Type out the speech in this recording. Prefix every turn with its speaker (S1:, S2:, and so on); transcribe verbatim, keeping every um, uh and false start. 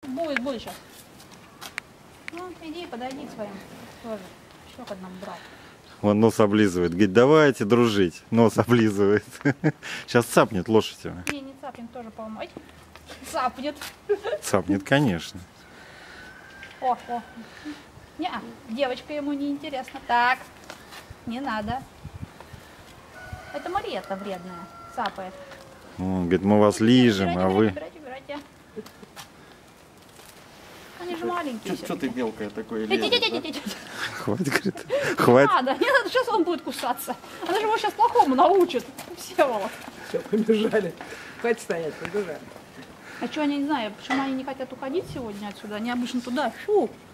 S1: Будет, будет сейчас. Ну, иди, подойди к своим тоже. Еще к одному брал.
S2: Он нос облизывает. Говорит, давайте дружить. Нос облизывает. Сейчас цапнет лошадь его.
S1: Не, не цапнет, тоже поломать. Цапнет.
S2: Цапнет, конечно.
S1: О, о. Не, девочка ему не интересна. Так, не надо. Это Мариетта вредная, цапает.
S2: Он говорит, мы вас лижем,
S1: убирайте,
S2: а вы...
S1: убирайте, убирайте, убирайте. Они же маленькие.
S3: Что ты мелкая такое
S1: Иди, иди,
S3: лезешь,
S1: иди,
S3: да?
S1: иди, иди.
S2: Хватит, говорит.
S1: Не
S2: Хватит.
S1: надо, не надо, сейчас он будет кусаться. Она же его сейчас плохому научит. Всеволод.
S4: Все, побежали. Хватит стоять, побежали.
S1: А что, они не знаю, почему они не хотят уходить сегодня отсюда? Они обычно туда, фу,